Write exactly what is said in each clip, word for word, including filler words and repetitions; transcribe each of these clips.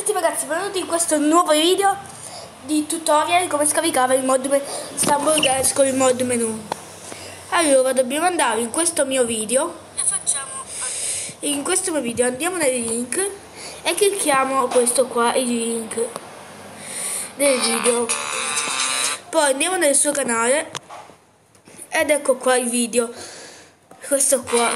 tutti ragazzi, benvenuti in questo nuovo video di tutorial di come scaricare il mod Stumble Guys con il mod menu. Allora dobbiamo andare in questo mio video e facciamo in questo mio video andiamo nei link e clicchiamo questo qua, il link del video, poi andiamo nel suo canale ed ecco qua il video, questo qua,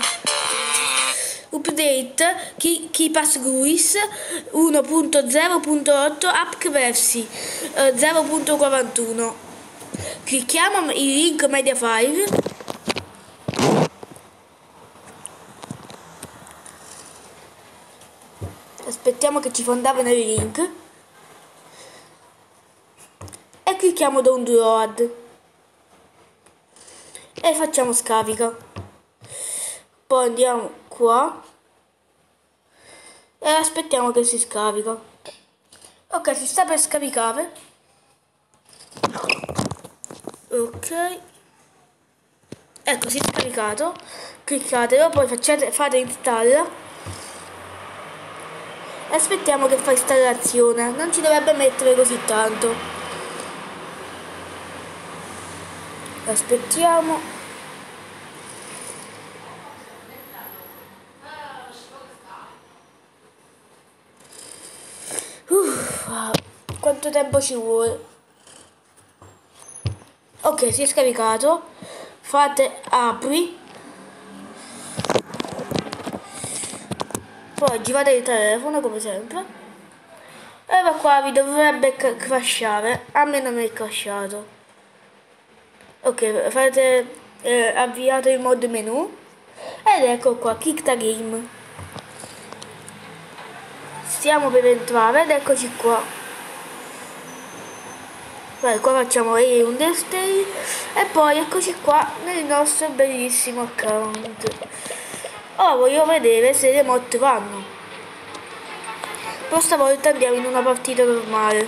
update KeePass Guis uno punto zero punto otto AppKversi eh, zero punto quarantuno. Clicchiamo il link media file, aspettiamo che ci fondava nel link e clicchiamo download e facciamo scarica. Poi andiamo qua e aspettiamo che si scarica. Ok, si sta per scaricare. Ok, ecco, si è scaricato. Cliccatelo, poi facciate, fate installa e aspettiamo che fa installazione. Non ci dovrebbe mettere così tanto, aspettiamo. Uff, quanto tempo ci vuole? Ok, si è scaricato. Fate apri, poi girate il telefono come sempre e da qua vi dovrebbe crashare. A me non è crashato. Ok, fate eh, avviate il mod menu ed ecco qua, kick the game. Stiamo per entrare ed eccoci qua. Poi qua facciamo E un destiny e poi eccoci qua nel nostro bellissimo account. Ora voglio vedere se le mod vanno. Però stavolta andiamo in una partita normale.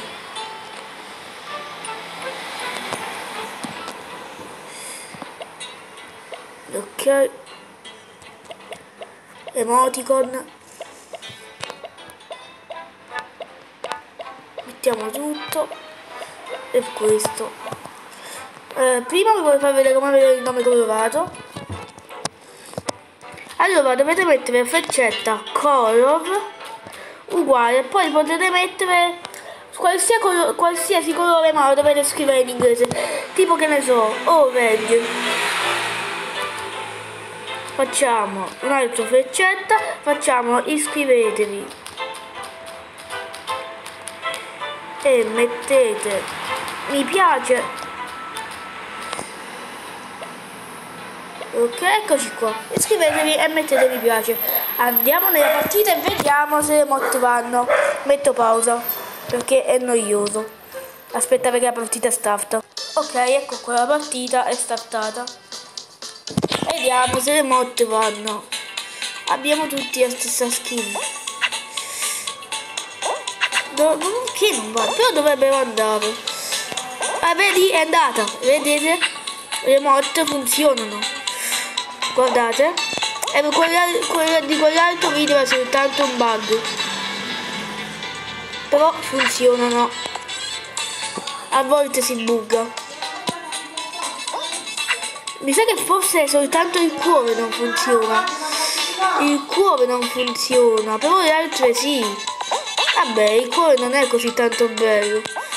Ok, emoticon, mettiamo tutto e questo. Eh, prima vi voglio far vedere come avere il nome colorato. Allora dovete mettere freccetta color uguale, poi potete mettere qualsiasi colore, qualsiasi colore, ma lo dovete scrivere in inglese, tipo che ne so, orange. Facciamo un'altra freccetta, facciamo iscrivetevi e mettete mi piace. Ok, eccoci qua, iscrivetevi e mettete mi piace. Andiamo nella partita e vediamo se le mod vanno. Metto pausa perché è noioso aspettare che la partita starta. Ok, ecco qua, la partita è startata. Vediamo se le mod vanno. Abbiamo tutti la stessa skin. Do che non va? Però dovrebbero andare. Ah, vedi, è andata. Vedete? Le mod funzionano. Guardate. E quella, quella di quell'altro video è soltanto un bug. Però funzionano. A volte si bugga. Mi sa che forse soltanto il cuore non funziona. Il cuore non funziona, però le altre sì. Vabbè, il cuore non è così tanto bello,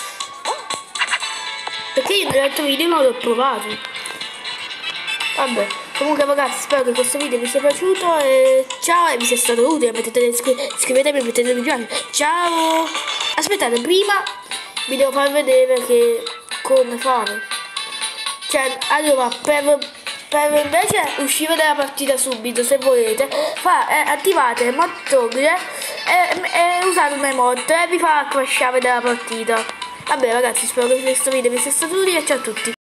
perché io nell'altro video non l'ho provato. Vabbè, comunque ragazzi, spero che questo video vi sia piaciuto e ciao, e vi sia stato utile. Mettete, iscrivetevi e mettete mi piace. Ciao. Aspettate, prima vi devo far vedere che come fare. Cioè, allora, per, per invece uscire dalla partita subito, se volete, fa, eh, attivate mod toggle e, e usate un emote e vi fa crashare dalla partita. Vabbè ragazzi, spero che questo video vi sia stato utile e ciao a tutti.